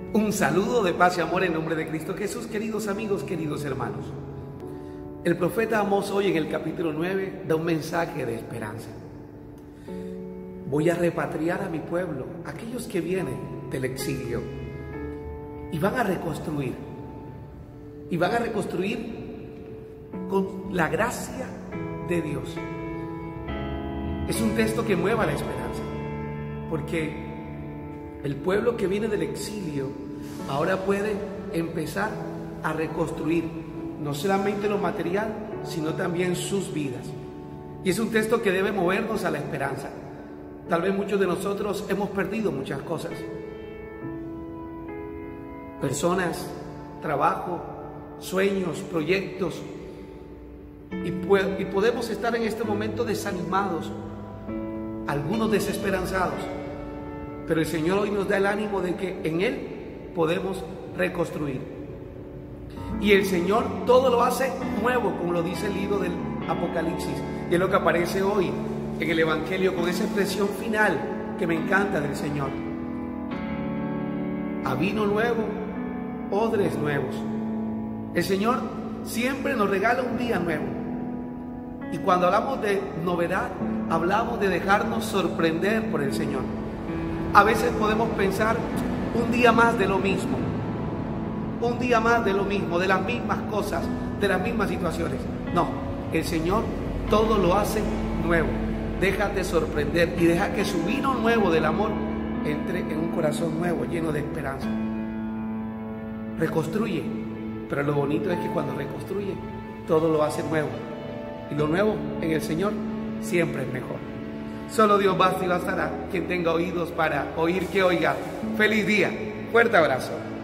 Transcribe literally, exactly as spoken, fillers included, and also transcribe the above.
Un saludo de paz y amor en nombre de Cristo Jesús, queridos amigos, queridos hermanos. El profeta Amós hoy en el capítulo nueve da un mensaje de esperanza. Voy a repatriar a mi pueblo, aquellos que vienen del exilio, y van a reconstruir. Y van a reconstruir con la gracia de Dios. Es un texto que mueva la esperanza, porque el pueblo que viene del exilio ahora puede empezar a reconstruir no solamente lo material, sino también sus vidas. Y es un texto que debe movernos a la esperanza. Tal vez muchos de nosotros hemos perdido muchas cosas. Personas, trabajo, sueños, proyectos. Y, y podemos estar en este momento desanimados, algunos desesperanzados. Pero el Señor hoy nos da el ánimo de que en Él podemos reconstruir. Y el Señor todo lo hace nuevo, como lo dice el libro del Apocalipsis. Y es lo que aparece hoy en el Evangelio con esa expresión final que me encanta del Señor. A vino nuevo, odres nuevos. El Señor siempre nos regala un día nuevo. Y cuando hablamos de novedad, hablamos de dejarnos sorprender por el Señor. A veces podemos pensar un día más de lo mismo, un día más de lo mismo, de las mismas cosas, de las mismas situaciones. No, el Señor todo lo hace nuevo. Déjate sorprender y deja que su vino nuevo del amor entre en un corazón nuevo, lleno de esperanza. Reconstruye, pero lo bonito es que cuando reconstruye, todo lo hace nuevo. Y lo nuevo en el Señor siempre es mejor. Solo Dios basta y bastará. Quien tenga oídos para oír, que oiga. Feliz día. Fuerte abrazo.